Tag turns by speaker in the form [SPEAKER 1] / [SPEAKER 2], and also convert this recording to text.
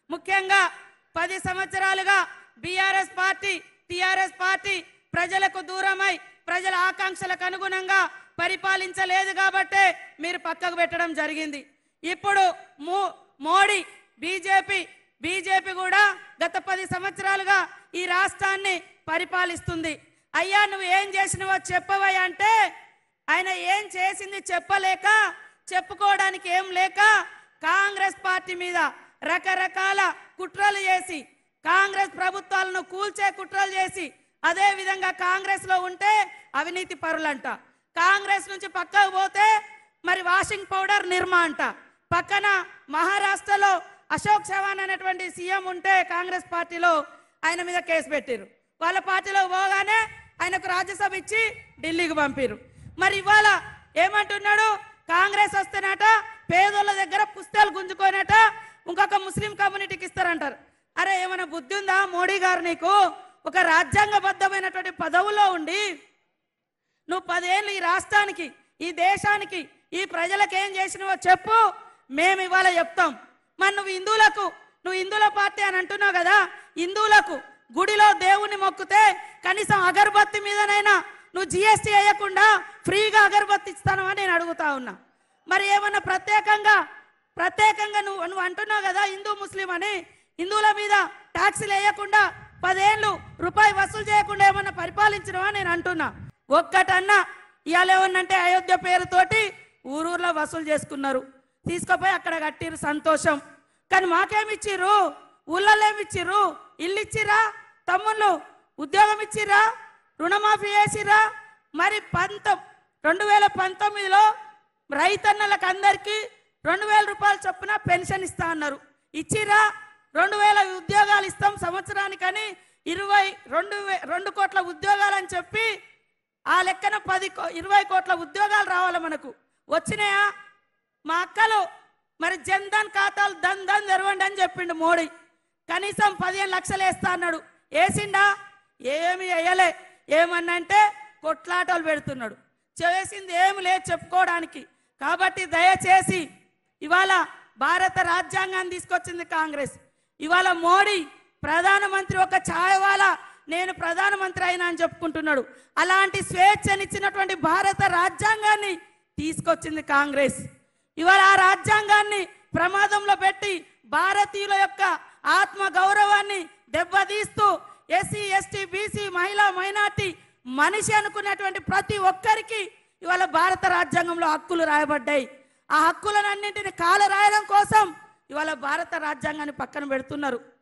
[SPEAKER 1] ముఖ్యంగా 10 సంవత్సరాలుగా BRS party TRS party ప్రజలకు దూరమై ప్రజల ఆకాంక్షలకు అనుగుణంగా పరిపాలించలేదు కాబట్టే మీరు పక్కకు పెట్టడం జరిగింది. ఇప్పుడు మోడీ బీజేపీ కూడా గత 10 సంవత్సరాలుగా ఈ రాష్ట్రాన్ని పరిపాలిస్తుంది. అయ్యా నువ్వు ఏం చేసినవో చెప్పవయ్యా అంటే ఆయన ఏం చేసింది చెప్పలేక, చెప్పుకోవడానికి ఏం లేక కాంగ్రెస్ పార్టీ మీద రకరకాల కుట్రలు చేసి కాంగ్రెస్ ప్రభుత్వాలను కూల్చే కుట్రలు చేసి, అదే విధంగా కాంగ్రెస్ లో ఉంటే అవినీతి పరులంట, కాంగ్రెస్ నుంచి పక్కకు పోతే మరి వాషింగ్ పౌడర్ నిర్మా అంట, పక్కన మహారాష్ట్రలో అశోక్ చవాన్ అనేటువంటి సీఎం ఉంటే కాంగ్రెస్ పార్టీలో ఆయన మీద కేసు పెట్టారు. వాళ్ళ పార్టీలో పోగానే ఆయనకు రాజ్యసభ ఇచ్చి ఢిల్లీకి పంపారు. మరి ఇవాళ ఏమంటున్నాడు, కాంగ్రెస్ వస్తేనట పేదోళ్ళ దగ్గర పుస్తకాలు గుంజుకోనట ఇంకొక ముస్లిం కమ్యూనిటీకి ఇస్తారంటారు. అరే ఏమైనా బుద్ధి ఉందా మోడీ గారు? నీకు ఒక రాజ్యాంగబద్ధమైనటువంటి పదవులో ఉండి నువ్వు 10 ఏళ్ళు ఈ రాష్ట్రానికి, ఈ దేశానికి, ఈ ప్రజలకు ఏం చేసినవో చెప్పు, మేము ఇవాళ చెప్తాం. మరి నువ్వు హిందువుల పార్టీ అని అంటున్నావు కదా, హిందువులకు గుడిలో దేవుని మొక్కుతే కనీసం అగరబత్తి మీదనైనా నువ్వు జిఎస్టీ వేయకుండా ఫ్రీగా అగరబత్తి ఇస్తానని నేను అడుగుతా ఉన్నా. మరి ఏమన్నా ప్రత్యేకంగా నువ్వు అంటున్నావు కదా హిందూ ముస్లిం అని, హిందువుల మీద ట్యాక్సీలు వేయకుండా 10 ఏళ్ళు రూపాయి వసూలు చేయకుండా ఏమన్నా పరిపాలించినవా నేను అంటున్నా. ఒక్కటన్నా ఇవాళ ఏమన్నంటే అయోధ్య పేరుతోటి ఊరూర్లో వసూలు చేసుకున్నారు, తీసుకుపోయి అక్కడ కట్టిరు, సంతోషం. కానీ మాకేమిచ్చిర్రు? ఊళ్ళలో ఏమిచ్చిర్రు? ఇల్లు ఇచ్చిరా? తమ్ముళ్ళు ఉద్యోగం ఇచ్చిరా? రుణమాఫీ చేసిరా? మరి 2019లో రైతన్నలకు అందరికీ 2000 రూపాయలు చొప్పున పెన్షన్ ఇస్తా అన్నారు, ఇచ్చిరా? 2000 ఉద్యోగాలు ఇస్తాం సంవత్సరానికని 22 కోట్ల ఉద్యోగాలని చెప్పి ఆ లెక్కన 20 కోట్ల ఉద్యోగాలు రావాలి మనకు, వచ్చినాయా? మా అక్కలు మరి జన్ధన్ ఖాతాలు దన్ తెరవండి అని చెప్పిండు మోడీ. కనీసం 15 లక్షలు వేస్తా అన్నాడు, వేసిండా? ఏమి వేయలే. ఏమన్నంటే కొట్లాటలు పెడుతున్నాడు, చేసింది ఏమి లేదు చెప్పుకోవడానికి. కాబట్టి దయచేసి ఇవాళ భారత రాజ్యాంగాన్ని తీసుకొచ్చింది కాంగ్రెస్. ఇవాళ మోడీ ప్రధానమంత్రి ఒక ఛాయవాలా నేను ప్రధానమంత్రి అయినా అని చెప్పుకుంటున్నాడు. అలాంటి స్వేచ్ఛనిచ్చినటువంటి భారత రాజ్యాంగాన్ని తీసుకొచ్చింది కాంగ్రెస్. ఇవాళ ఆ రాజ్యాంగాన్ని ప్రమాదంలో పెట్టి భారతీయుల యొక్క ఆత్మ గౌరవాన్ని దెబ్బతీస్తూ ఎస్సీ ఎస్టీ బీసీ మహిళా మైనార్టీ మనిషి అనుకున్నటువంటి ప్రతి ఒక్కరికి ఇవాళ భారత రాజ్యాంగంలో హక్కులు రాయబడ్డాయి. ఆ హక్కులన్నింటినీ కాల రాయడం కోసం ఇవాళ భారత రాజ్యాంగాన్ని పక్కన పెడుతున్నారు.